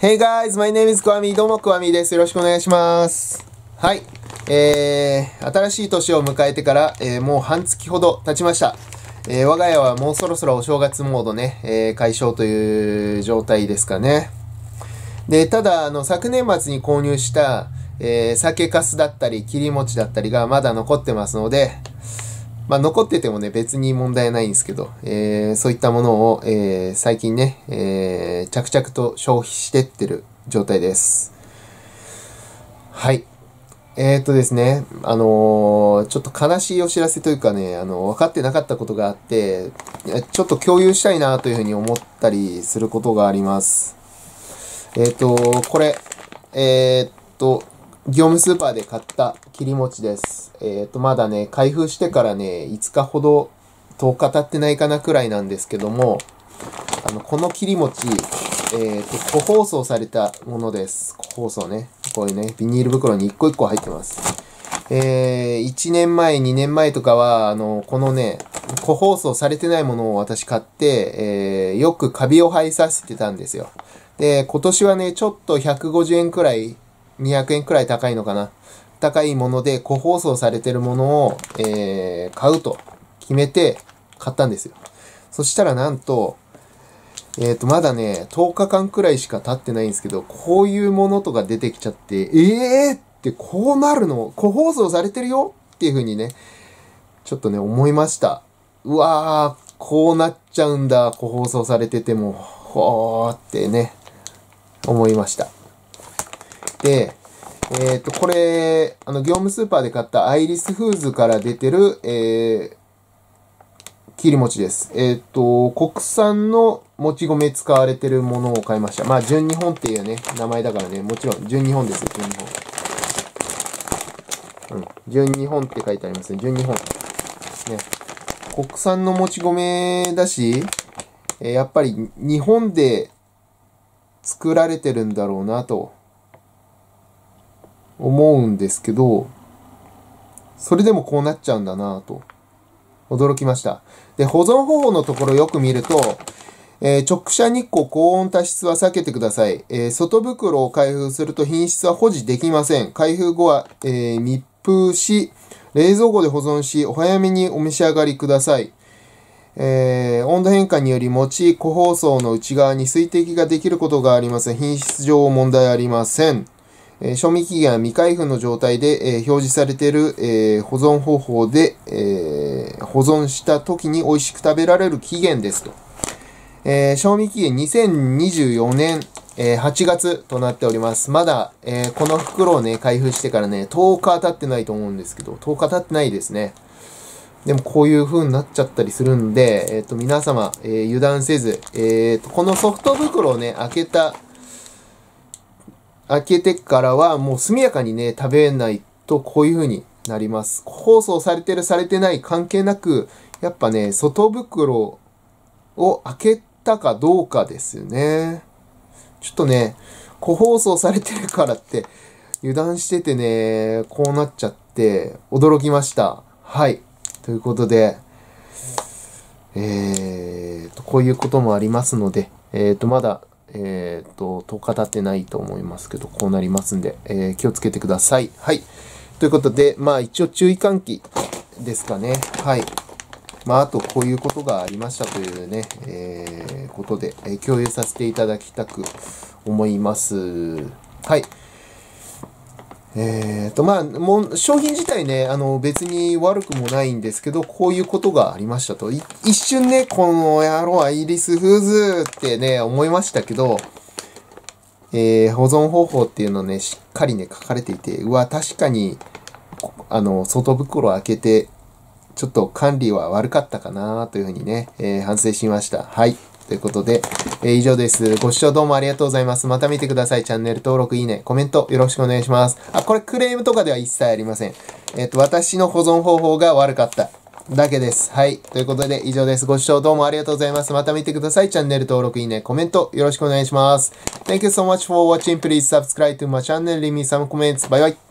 Hey guys, my name is クワミ。どうもクワミです。よろしくお願いします。はい。新しい年を迎えてから、もう半月ほど経ちました。我が家はもうそろそろお正月モードね、解消という状態ですかね。で、ただ、昨年末に購入した、酒粕だったり、切り餅だったりがまだ残ってますので、まあ、残っててもね、別に問題ないんですけど、そういったものを、最近ね、着々と消費してってる状態です。はい。ですね、ちょっと悲しいお知らせというかね、分かってなかったことがあって、ちょっと共有したいなというふうに思ったりすることがあります。これ、業務スーパーで買った切り餅です。まだね、開封してからね、5日ほど、10日経ってないかなくらいなんですけども、この切り餅、個包装されたものです。個包装ね。こういうね、ビニール袋に一個一個入ってます。1年前、2年前とかは、このね、個包装されてないものを私買って、よくカビを生えさせてたんですよ。で、今年はね、ちょっと150円くらい、200円くらい高いのかな。高いもので、個包装されてるものを、買うと決めて買ったんですよ。そしたらなんと、まだね、10日間くらいしか経ってないんですけど、こういうものとか出てきちゃって、ってこうなるの個包装されてるよっていう風にね、ちょっとね、思いました。うわー、こうなっちゃうんだ、個包装されてても、ほーってね、思いました。で、これ、業務スーパーで買ったアイリスフーズから出てる、切り餅です。国産のもち米使われてるものを買いました。まあ、純日本っていうね、名前だからね、もちろん、純日本ですよ、純日本。純日本って書いてありますね、純日本。ね。国産のもち米だし、やっぱり日本で作られてるんだろうなと思うんですけど、それでもこうなっちゃうんだなと驚きました。で、保存方法のところよく見ると、直射日光高温多湿は避けてください。外袋を開封すると品質は保持できません。開封後は、密封し、冷蔵庫で保存し、お早めにお召し上がりください。温度変化により餅個包装の内側に水滴ができることがあります。品質上問題ありません。賞味期限は未開封の状態で、表示されている、保存方法で、保存した時に美味しく食べられる期限ですと。賞味期限2024年、8月となっております。まだ、この袋をね、開封してからね、10日経ってないと思うんですけど、10日経ってないですね。でもこういう風になっちゃったりするんで、皆様、油断せず、このソフト袋をね、開けてからはもう速やかにね、食べないとこういう風になります。個包装されてるされてない関係なく、やっぱね、外袋を開けたかどうかですよね。ちょっとね、個包装されてるからって油断しててね、こうなっちゃって驚きました。はい。ということで、こういうこともありますので、まだ、10日経ってないと思いますけど、こうなりますんで、気をつけてください。はい。ということで、まあ一応注意喚起ですかね。はい。まああとこういうことがありましたというね、ことで、共有させていただきたく思います。はい。まあ、もう、商品自体ね、別に悪くもないんですけど、こういうことがありましたと。一瞬ね、この野郎アイリスフーズってね、思いましたけど、保存方法っていうのね、しっかりね、書かれていて、うわ、確かに、外袋開けて、ちょっと管理は悪かったかなというふうにね、反省しました。はい。ということで、以上です。ご視聴どうもありがとうございます。また見てください。チャンネル登録、いいね、コメントよろしくお願いします。これクレームとかでは一切ありません。私の保存方法が悪かっただけです。はい。ということで、以上です。ご視聴どうもありがとうございます。また見てください。チャンネル登録、いいね、コメントよろしくお願いします。Thank you so much for watching. Please subscribe to my channel. Leave me some comments. Bye bye.